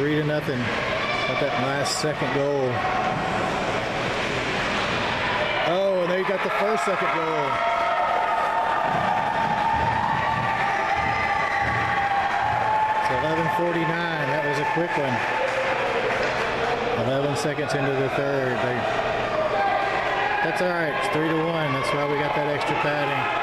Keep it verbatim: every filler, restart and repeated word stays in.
three to nothing. Got that last second goal. Oh, and they got the first second goal. It's eleven forty-nine. That was a quick one. eleven seconds into the third. They, that's all right. It's three to one. That's why we got that extra padding.